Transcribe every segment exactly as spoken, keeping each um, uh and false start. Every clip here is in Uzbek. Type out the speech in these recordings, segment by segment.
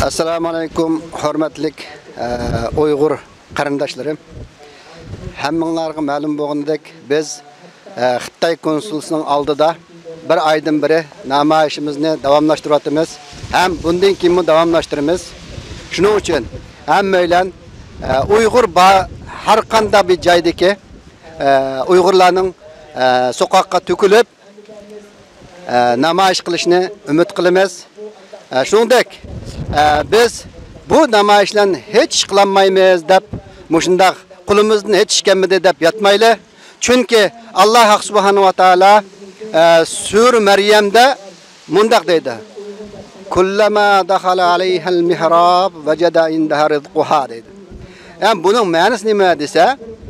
Assalamu alaykum, hurmatli Uyg'ur qarindoshlarim. Hammanglarga ma'lum bo'lgandek, biz Xitoy konsulsining oldida bir oydan beri namoyishimizni davomlashtiryapmiz. Ham bundan keyin davomlashtiramiz. Shuning uchun hammaylar Uyg'ur har qanday bir joydagi Uyg'urlarning soqoqqa to'kilib namoyish qilishni umid qilamiz. Shuningdek, biz bu namoyishlarni hech ish qilmaymiz deb, mushundaq qo'limizdan hech ish kelmadi deb yatmayli. Chunki Alloh subhanahu va taolo Sura Maryamda mundaq deydi: "Kullama dakhala alayhal mihrab vajada indaha rizquha" deydi. Yani bunun ma'nosi nima desa,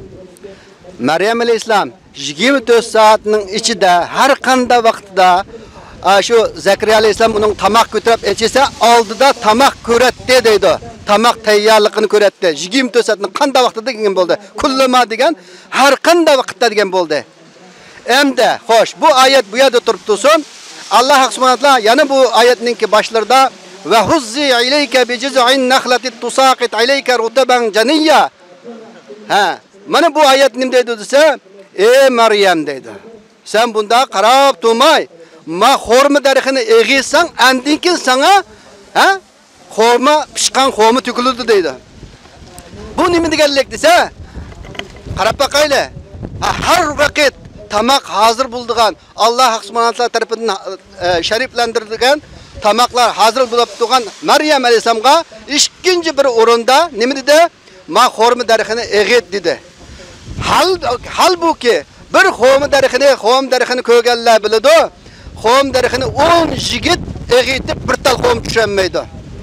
Maryam alayhisalom yigirma to'rt soatning ichida har qanday vaqtda şu Zakariya alayhisalom uning tamoq ko'tarib ichsa, oldida tamoq ko'ratdi deydi. Tamoq tayyorligini ko'ratdi. yigirma to'rt soatning qanday vaqtida degan bo'ldi. Kullama degan har qanday vaqtda degan bo'ldi. Endi, xo'sh, bu oyat bu yerda turib tursin. Alloh subhanahu va taolo yana bu oyatningki boshlarida va huzzi ilayka bi juz'in nakhlati tusaqit ilayka rutaban janiyya. Ha, mana bu oyat nim deydi desa, ey Maryam deydi. Sen bunda qarab turmay, ma xorma darixini eg'isang, andinkin sana, ha? Xorma pishqan xorma to'kiladi deydi. Bu nima deganlik desa, qarab baqayli. Har vaqt tamoq hozir bo'ldigan, Alloh subhanahu va taolo tomonidan shariflantirilgan tamoqlar hozir bo'lib turgan Maryam alayhisalomga ikkinchi bir o'rinda nima dedi? Ma xorma darixini eg'it dedi. Hal halbuki bir xorma darixini, xorma darixini ko'rganlar biladi. Xom darixini o'n yigit eg'itib bir tal xom tushunmaydi.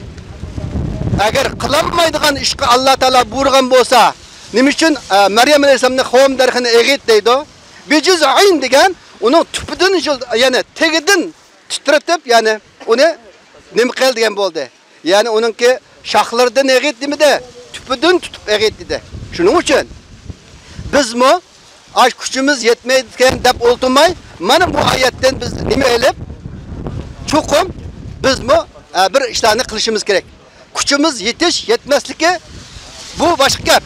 Agar qilinmaydigan ishga Alloh taolo buyurgan bo'lsa, nima uchun Maryam alayhisalomning xom darixini eg'it deydi? Bijuz'in degan uning tupidan, ya'ni tegidan titratib, ya'ni uni nima qil degan bo'ldi. Ya'ni uningki shoxlaridan eg'it demidi, tupidan tutib eg'it dedi. Shuning uchun bizmi aş kuchimiz yetmaydigan deb o'ltirmay, mana bu oyatdan biz nima elib, cho'qim bizmi bir ishlarni qilishimiz kerak. Kuchimiz yetish, yetmasligi bu boshqa gap.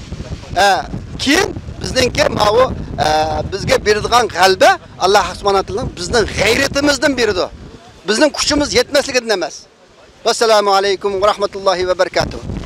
Keyin bizningki ma'vu bizga beradigan g'alaba Alloh subhanahu va taolo bizning g'ayratimizdan berdi. Bizning kuchimiz yetmasligidan emas. Assalomu alaykum va rahmatullohi va barakatuh.